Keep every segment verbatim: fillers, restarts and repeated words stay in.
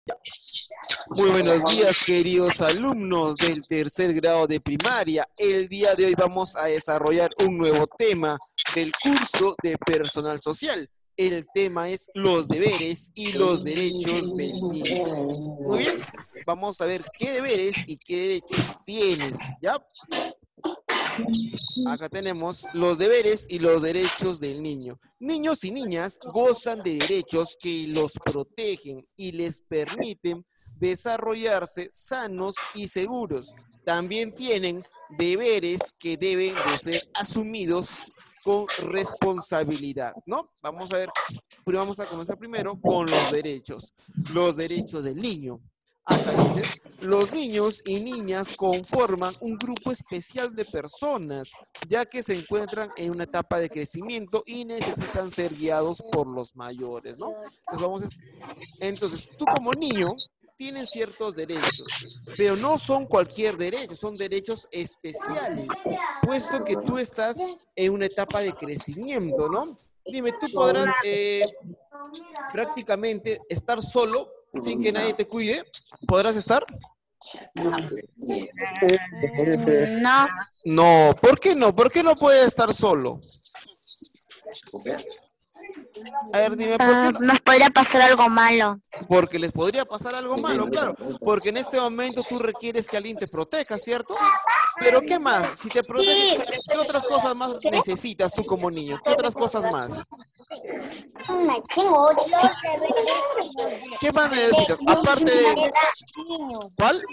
Muy buenos días, queridos alumnos del tercer grado de primaria. El día de hoy vamos a desarrollar un nuevo tema del curso de personal social. El tema es los deberes y los derechos del niño. Muy bien, vamos a ver qué deberes y qué derechos tienes, ¿ya? Acá tenemos los deberes y los derechos del niño. Niños y niñas gozan de derechos que los protegen y les permiten desarrollarse sanos y seguros. También tienen deberes que deben de ser asumidos con responsabilidad, ¿no? Vamos a ver, vamos a comenzar primero con los derechos. Los derechos del niño. Acá dice, los niños y niñas conforman un grupo especial de personas, ya que se encuentran en una etapa de crecimiento y necesitan ser guiados por los mayores, ¿no? Entonces, vamos a... Entonces tú como niño tienes ciertos derechos, pero no son cualquier derecho, son derechos especiales, puesto que tú estás en una etapa de crecimiento, ¿no? Dime, tú podrás eh, prácticamente estar solo sin que nadie te cuide. ¿Podrás estar? No. No, ¿por qué no? ¿Por qué no puedes estar solo? A ver, dime, ¿por qué no? Nos podría pasar algo malo. Porque les podría pasar algo malo, claro. Porque en este momento tú requieres que alguien te proteja, ¿cierto? Pero ¿qué más? Si te proteges, ¿qué otras cosas más necesitas tú como niño? ¿Qué otras cosas más? ¿Qué más necesitas? Aparte de... ¿Cuál?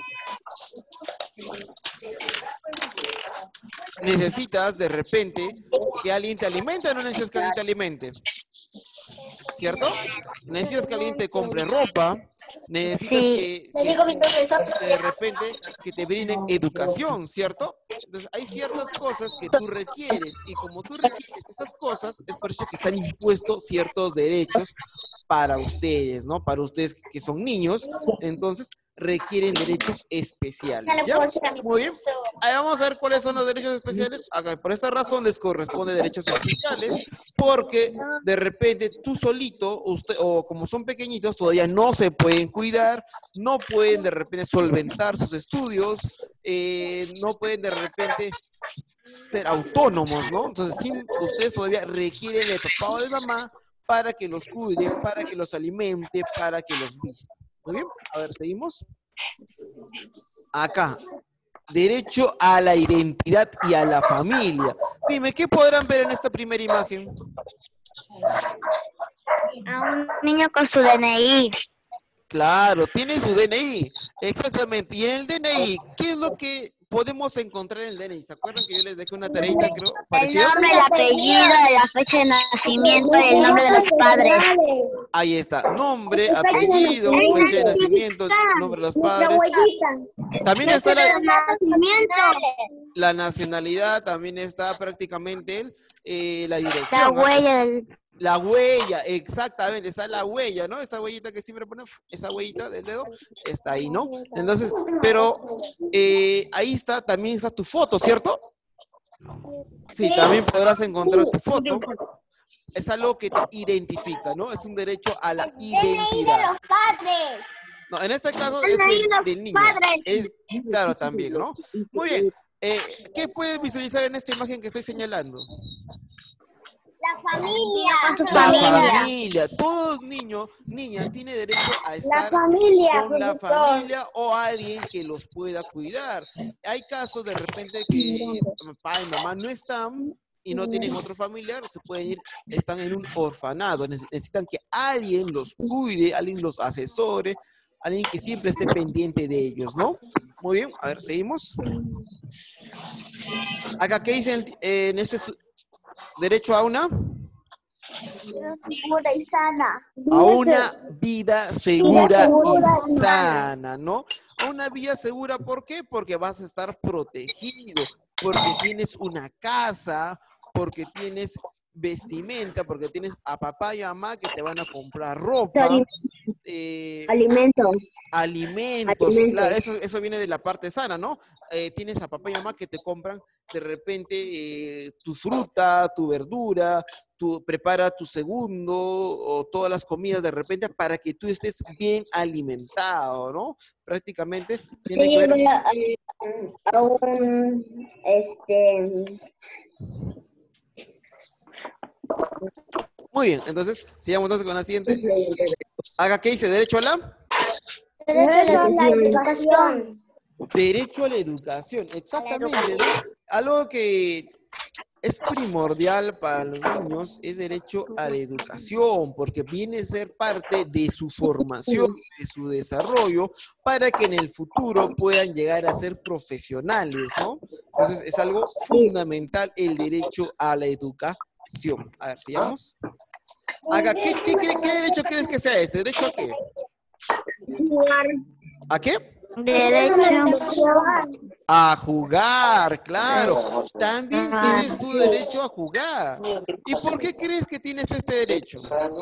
Necesitas de repente que alguien te alimente o no necesitas que alguien te alimente, ¿cierto? Necesitas que alguien te compre ropa, necesitas Sí. que, que de repente que te brinden educación, ¿cierto? Entonces hay ciertas cosas que tú requieres y como tú requieres esas cosas, es por eso que se han impuesto ciertos derechos para ustedes, ¿no? Para ustedes que son niños, entonces requieren derechos especiales, ¿ya? Muy bien. Ahí vamos a ver cuáles son los derechos especiales. Acá, por esta razón les corresponde derechos especiales, porque de repente tú solito, usted, o como son pequeñitos, todavía no se pueden cuidar, no pueden de repente solventar sus estudios, eh, no pueden de repente ser autónomos, ¿no? Entonces, sí, ustedes todavía requieren de papá o de mamá para que los cuide, para que los alimente, para que los vista. Muy bien, a ver, seguimos. Acá, derecho a la identidad y a la familia. Dime, ¿qué podrán ver en esta primera imagen? A un niño con su D N I. Claro, tiene su D N I, exactamente. Y en el D N I, ¿qué es lo que podemos encontrar en el D N I? ¿Se acuerdan que yo les dejé una tareita, creo, El parecida? nombre, el apellido, la fecha de nacimiento y el nombre de los padres. Ahí está, nombre, apellido, fecha de nacimiento, nombre de los padres. También está la, la nacionalidad, también está prácticamente el, eh, la dirección. La ¿no? huella del... La huella, exactamente, está la huella, ¿no? Esa huellita que siempre ponemos, esa huellita del dedo, está ahí, ¿no? Entonces, pero eh, ahí está, también está tu foto, ¿cierto? Sí, también podrás encontrar tu foto. Es algo que te identifica, ¿no? Es un derecho a la identidad. No, en este caso es del, del niño. Es, claro, también, ¿no? Muy bien. Eh, ¿Qué puedes visualizar en esta imagen que estoy señalando? La familia. La familia. Todo niño, niña, tiene derecho a estar la familia, con la familia o alguien que los pueda cuidar. Hay casos de repente que papá y mamá no están y no tienen otro familiar, se pueden ir, están en un orfanado, necesitan que alguien los cuide, alguien los asesore, alguien que siempre esté pendiente de ellos, ¿no? Muy bien, a ver, seguimos. Acá, ¿qué dicen en, en este derecho a una? Segura y sana. A una vida segura y sana, ¿no? A una vida segura, ¿por qué? Porque vas a estar protegido, porque tienes una casa, porque tienes vestimenta, porque tienes a papá y a mamá que te van a comprar ropa, eh, Alimentos. alimentos, Alimentos. claro, eso, eso viene de la parte sana, ¿no? Eh, tienes a papá y mamá que te compran de repente eh, tu fruta, tu verdura, tu, prepara tu segundo o todas las comidas de repente para que tú estés bien alimentado, ¿no? Prácticamente tiene Sí, que ver... voy a, a un, este, Muy bien, entonces, sigamos entonces con la siguiente. Haga, ¿qué dice? ¿Derecho a la? derecho a la educación. Derecho a la educación, exactamente, ¿no? Algo que es primordial para los niños es derecho a la educación, porque viene a ser parte de su formación, de su desarrollo, para que en el futuro puedan llegar a ser profesionales, ¿no? Entonces, es algo fundamental el derecho a la educación. A ver, sigamos. Haga, ¿qué, qué, qué, qué derecho crees que sea este? ¿Derecho a qué? ¿A qué? Derecho A jugar, claro. También tienes tu derecho a jugar. ¿Y por qué crees que tienes este derecho?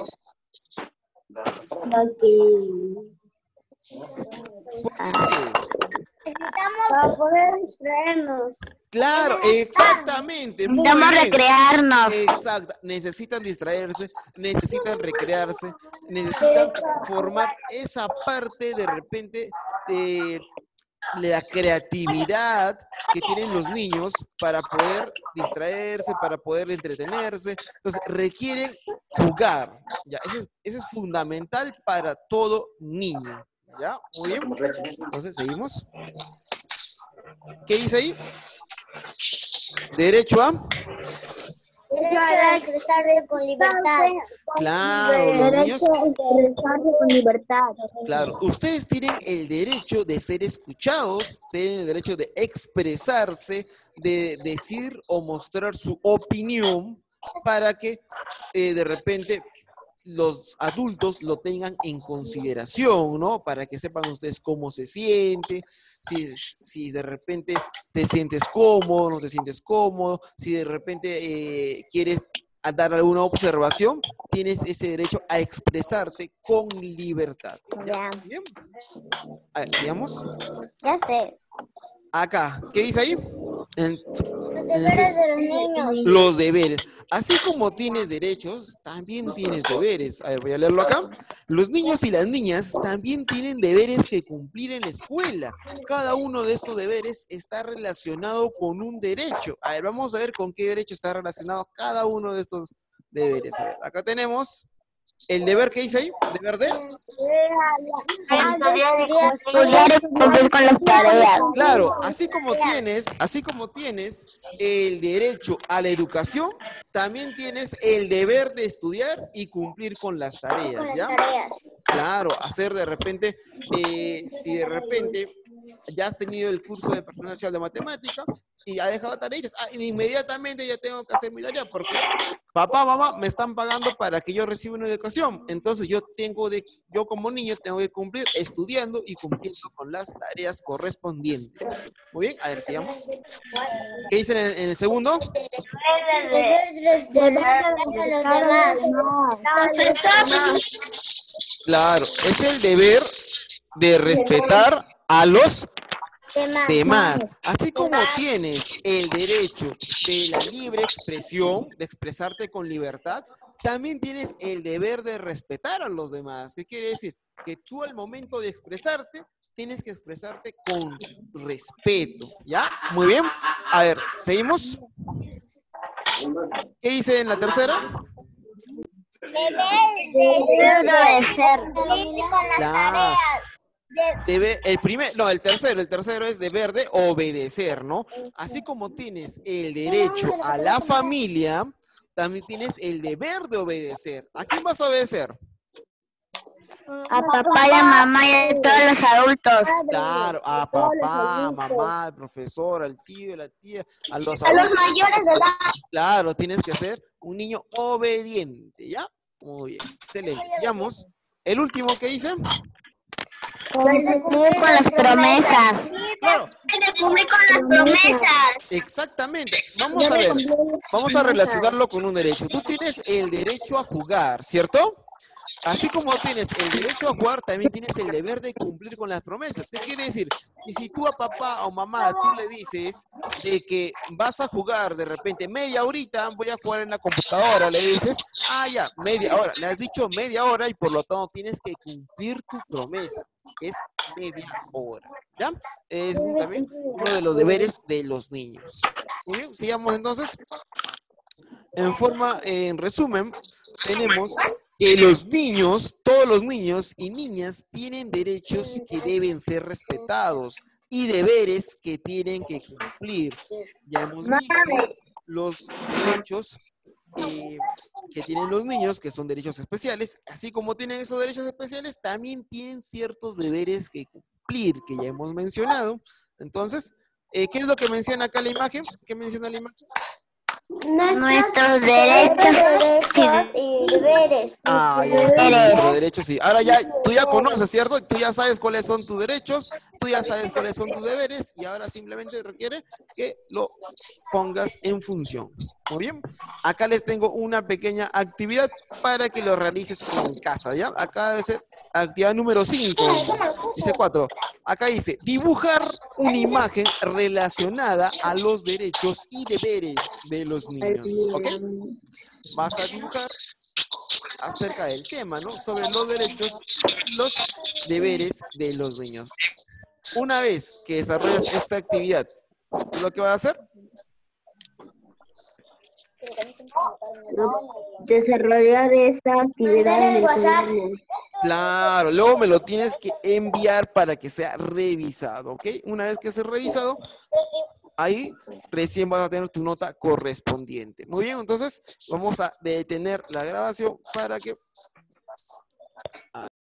¿Por qué crees? para poder distraernos. Claro, exactamente. Muy Necesitamos bien. recrearnos. Exacto. Necesitan distraerse, necesitan recrearse, necesitan formar esa parte de repente de la creatividad que tienen los niños para poder distraerse, para poder entretenerse. Entonces, requieren jugar. ¿Ya? Eso es, eso es fundamental para todo niño. ¿Ya? Muy bien. Entonces, seguimos. ¿Qué dice ahí? Derecho a... Derecho a expresarse con libertad. Claro, los niños... Derecho a expresarse con libertad. Claro, ustedes tienen el derecho de ser escuchados, tienen el derecho de expresarse, de decir o mostrar su opinión para que eh, de repente los adultos lo tengan en consideración, ¿no? Para que sepan ustedes cómo se siente, si, si de repente te sientes cómodo, no te sientes cómodo, si de repente eh, quieres dar alguna observación, tienes ese derecho a expresarte con libertad. ¿Ya? Ya. Bien. A ver, sigamos. Ya sé. Acá, ¿qué dice ahí? En- Los en deberes ese- de los niños. los deberes. Así como tienes derechos, también tienes deberes. A ver, voy a leerlo acá. Los niños y las niñas también tienen deberes que cumplir en la escuela. Cada uno de estos deberes está relacionado con un derecho. A ver, vamos a ver con qué derecho está relacionado cada uno de estos deberes. A ver, acá tenemos el deber que dice ahí, deber de... Estudiar y cumplir con las tareas. Claro, así como tienes, así como tienes el derecho a la educación, también tienes el deber de estudiar y cumplir con las tareas, Con las ¿ya? tareas. Claro, hacer de repente, eh, si de repente ya has tenido el curso de Personal Social de Matemática y ha dejado tareas, ah, inmediatamente ya tengo que hacer mi tarea porque papá, mamá me están pagando para que yo reciba una educación. Entonces yo tengo de, yo como niño tengo que cumplir estudiando y cumpliendo con las tareas correspondientes. Muy bien, a ver, sigamos. ¿Qué dicen en, en el segundo? Deber de respetar a los demás. Claro, es el deber de respetar a los demás. Así como tienes el derecho de la libre expresión, de expresarte con libertad, también tienes el deber de respetar a los demás. ¿Qué quiere decir? Que tú al momento de expresarte, tienes que expresarte con respeto, ¿ya? Muy bien. A ver, ¿seguimos? ¿Qué dice en la tercera? Deber de obedecer. Cumplir con las La- tareas. Debe, el primer, no, el tercero, el tercero es deber de obedecer, ¿no? Así como tienes el derecho a la familia, también tienes el deber de obedecer. ¿A quién vas a obedecer? A papá y a mamá y a todos los adultos. Claro, a papá, a mamá, al profesor, al tío, a la tía, a los A los adultos. mayores de edad. Claro, tienes que ser un niño obediente, ¿ya? Muy bien, excelente. Sigamos. El último que dice. Cumplir con las promesas. Claro. Cumplir con las promesas. Exactamente. Vamos a ver. Vamos a relacionarlo con un derecho. Tú tienes el derecho a jugar, ¿cierto? así como tienes el derecho a jugar, también tienes el deber de cumplir con las promesas. ¿Qué quiere decir? Y si tú a papá o mamá, tú le dices de que vas a jugar de repente media horita, voy a jugar en la computadora, le dices, ah, ya, media hora. Le has dicho media hora y por lo tanto tienes que cumplir tu promesa, que es media hora. ¿Ya? Es un- también uno de los deberes de los niños. Muy bien, sigamos entonces. En forma, en resumen, tenemos que los niños, todos los niños y niñas tienen derechos que deben ser respetados y deberes que tienen que cumplir. Ya hemos visto los derechos eh, que tienen los niños, que son derechos especiales. Así como tienen esos derechos especiales, también tienen ciertos deberes que cumplir, que ya hemos mencionado. Entonces, eh, ¿qué es lo que menciona acá la imagen? ¿Qué menciona la imagen? Nuestros derechos y deberes. Ah, ya está, nuestros derechos, sí. Ahora ya, tú ya conoces, ¿cierto? Tú ya sabes cuáles son tus derechos, tú ya sabes cuáles son tus deberes, y ahora simplemente requiere que lo pongas en función. Muy bien. Acá les tengo una pequeña actividad para que lo realices en casa, ¿ya? Acá debe ser actividad número cinco. Dice cuatro. Acá dice, dibujar una imagen relacionada a los derechos y deberes de los niños. ¿Ok? Vas a dibujar acerca del tema, ¿no? Sobre los derechos y los deberes de los niños. Una vez que desarrollas esta actividad, ¿qué es lo que vas a hacer? Desarrollar esta actividad en el WhatsApp. Claro, luego me lo tienes que enviar para que sea revisado, ¿ok? Una vez que sea revisado, ahí recién vas a tener tu nota correspondiente. Muy bien, entonces vamos a detener la grabación para que